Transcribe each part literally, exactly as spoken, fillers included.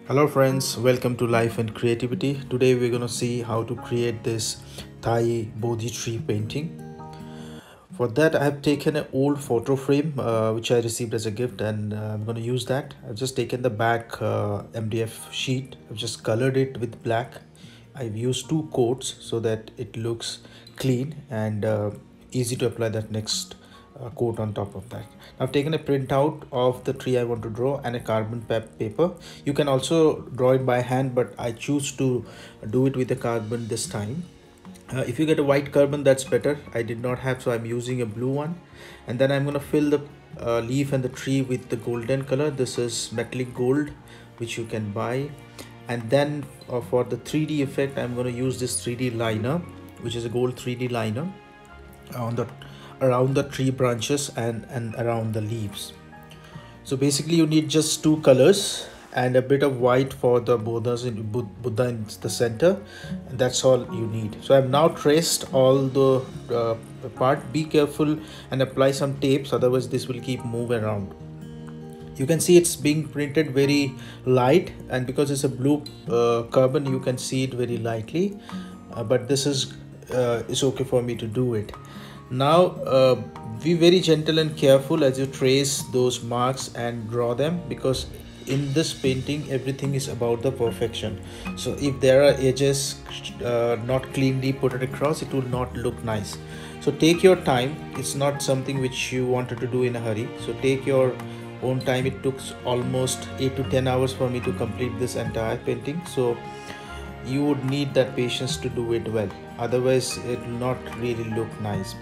Hello friends, welcome to Life and Creativity. Today we're going to see how to create this Thai Bodhi tree painting. For that I have taken an old photo frame uh, which I received as a gift, and uh, I'm going to use that. I've just taken the back uh, M D F sheet. I've just colored it with black. I've used two coats so that it looks clean and uh, easy to apply that next uh, coat on top of that. I've taken a printout of the tree I want to draw and a carbon paper. You can also draw it by hand, but I choose to do it with a carbon this time. Uh, if you get a white carbon, that's better. I did not have, so I'm using a blue one. And then I'm going to fill the uh, leaf and the tree with the golden color. This is metallic gold, which you can buy. And then uh, for the three D effect, I'm going to use this three D liner, which is a gold three D liner on the around the tree branches and and around the leaves. So basically you need just two colors and a bit of white for the Buddhas in Buddha in the center, and that's all you need. So I've now traced all the uh, part. Be careful and apply some tapes, otherwise this will keep moving around. You can see it's being printed very light, and because it's a blue uh, carbon you can see it very lightly, uh, but this is uh, it's okay for me to do it. Now uh, be very gentle and careful as you trace those marks and draw them, because in this painting everything is about the perfection. So if there are edges uh, not cleanly put it across, it will not look nice. So take your time. It's not something which you wanted to do in a hurry, so take your own time. It took almost eight to ten hours for me to complete this entire painting, so you would need that patience to do it well, otherwise it will not really look nice.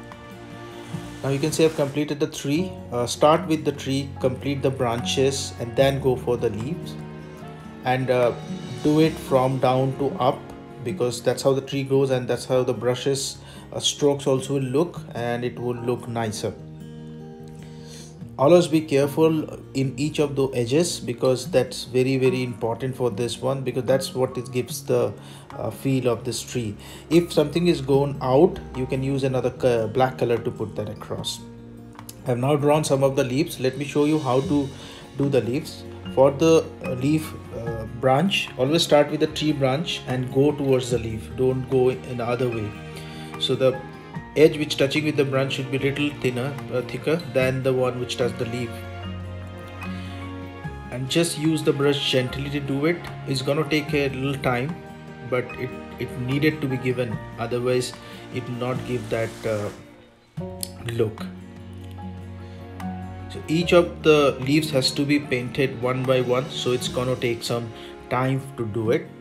Now you can see I've completed the tree. Uh, start with the tree, complete the branches, and then go for the leaves, and uh, do it from down to up, because that's how the tree grows and that's how the brushes uh, strokes also will look, and it will look nicer. Always be careful in each of the edges, because that's very very important for this one, because that's what it gives the uh, feel of this tree. If something is gone out, you can use another co black color to put that across. I have now drawn some of the leaves. Let me show you how to do the leaves. For the uh, leaf uh, branch, always start with the tree branch and go towards the leaf. Don't go in the other way. So the edge which touching with the branch should be little thinner uh, thicker than the one which touches the leaf, and just use the brush gently to do it. It's gonna take a little time, but it it needed to be given, otherwise it will not give that uh, look. So each of the leaves has to be painted one by one, so it's gonna take some time to do it.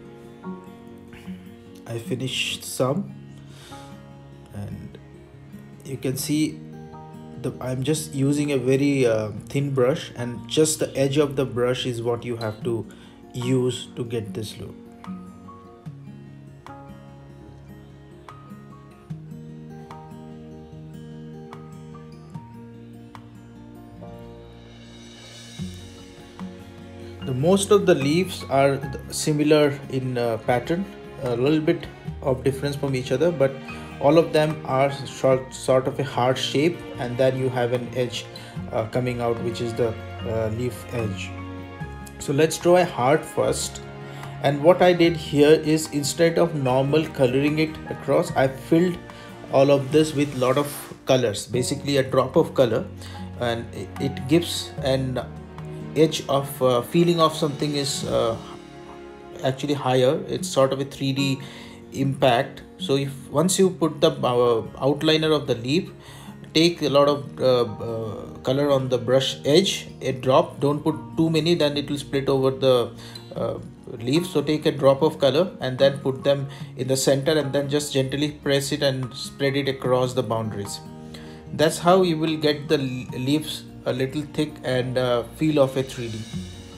I finished some, and you can see the I'm just using a very uh, thin brush, and just the edge of the brush is what you have to use to get this look. The most of the leaves are similar in uh, pattern, a little bit of difference from each other, but all of them are short, sort of a heart shape, and then you have an edge uh, coming out, which is the uh, leaf edge. So let's draw a heart first, and what I did here is, instead of normal coloring it across, I filled all of this with lot of colors, basically a drop of color, and it gives an edge of uh, feeling of something is uh, actually higher. It's sort of a three D impact. So if once you put the uh, outliner of the leaf, take a lot of uh, uh, color on the brush edge, a drop. Don't put too many, then it will split over the uh, leaf. So take a drop of color and then put them in the center, and then just gently press it and spread it across the boundaries. That's how you will get the leaves a little thick and uh, feel of a three D.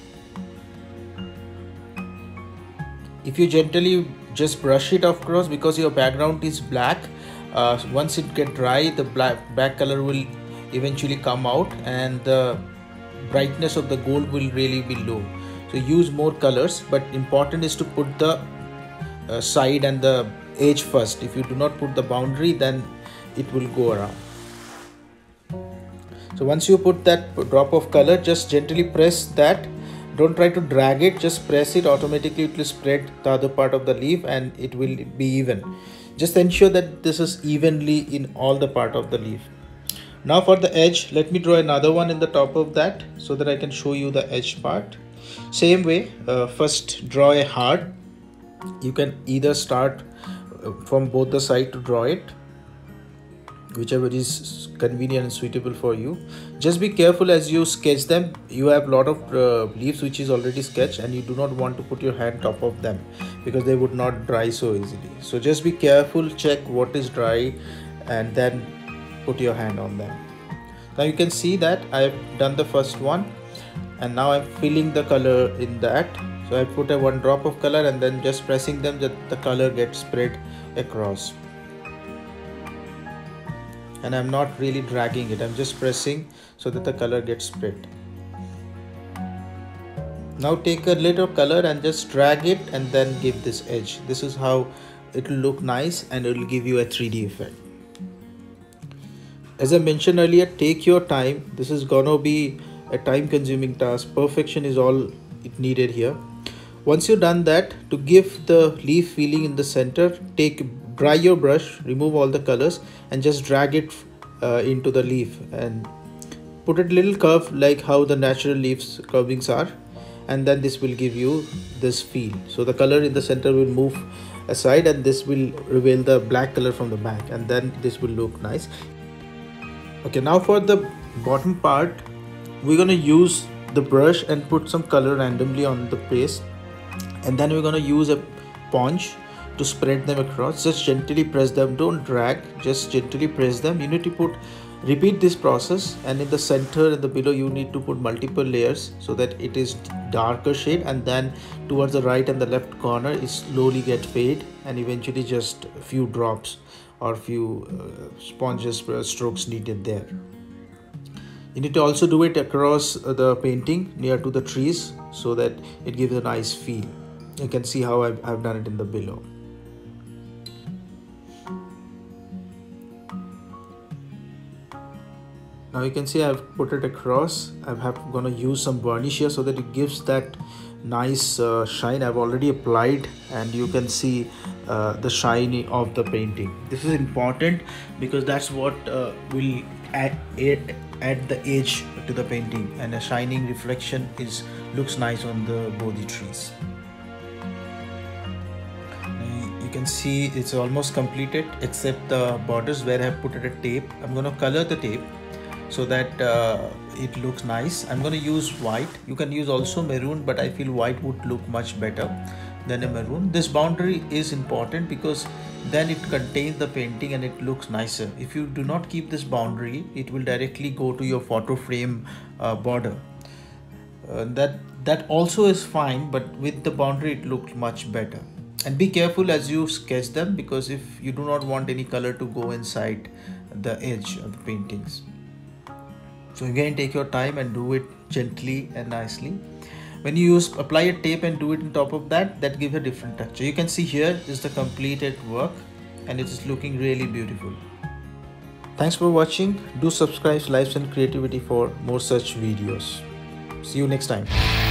If you gently just brush it across, because your background is black, uh, once it get dry, the black back color will eventually come out, and the brightness of the gold will really be low. So use more colors, but important is to put the uh, side and the edge first. If you do not put the boundary, then it will go around. So once you put that drop of color, just gently press that don't try to drag it, just press it. Automatically it will spread the other part of the leaf and it will be even. Just ensure that this is evenly in all the part of the leaf. Now for the edge, let me draw another one in the top of that so that I can show you the edge part. Same way, uh, first draw a heart. You can either start from both the side to draw it, whichever is convenient and suitable for you. Just be careful as you sketch them. You have a lot of uh, leaves which is already sketched, and you do not want to put your hand top of them because they would not dry so easily. So just be careful, check what is dry and then put your hand on them. Now you can see that I have done the first one, and now I'm filling the color in that. So I put a one drop of color and then just pressing them that the color gets spread across. And I'm not really dragging it, I'm just pressing so that the color gets spread. Now take a little color and just drag it and then give this edge. This is how it will look nice and it will give you a three D effect. As I mentioned earlier, take your time. This is gonna be a time consuming task. Perfection is all it needed here. Once you've done that, to give the leaf feeling in the center, take dry your brush, remove all the colors and just drag it uh, into the leaf and put it a little curve like how the natural leaves curvings are, and then this will give you this feel. So the color in the center will move aside and this will reveal the black color from the back, and then this will look nice. Okay, now for the bottom part, we're gonna use the brush and put some color randomly on the base, and then we're gonna use a sponge to spread them across. Just gently press them, don't drag, just gently press them. You need to put repeat this process, and in the center and the below you need to put multiple layers so that it is darker shade, and then towards the right and the left corner it slowly get fade, and eventually just a few drops or few uh, sponges uh, strokes needed there. You need to also do it across the painting near to the trees so that it gives a nice feel. You can see how I've, I've done it in the below. Now you can see I've put it across. I'm gonna use some varnish here so that it gives that nice uh, shine. I've already applied and you can see uh, the shine of the painting. This is important because that's what uh, will add, add, add the edge to the painting, and a shining reflection is looks nice on the Bodhi trees. You can see it's almost completed except the borders where I have put it a tape. I'm going to color the tape so that uh, it looks nice. I'm going to use white. You can use also maroon, but I feel white would look much better than a maroon. This boundary is important because then it contains the painting and it looks nicer. If you do not keep this boundary, it will directly go to your photo frame uh, border. Uh, that that also is fine, but with the boundary it looks much better. And be careful as you sketch them, because if you do not want any color to go inside the edge of the paintings. So again, take your time and do it gently and nicely. When you use apply a tape and do it on top of that, that gives a different texture. You can see here is the completed work and it is looking really beautiful. Thanks for watching. Do subscribe to Life and Creativity for more such videos. See you next time.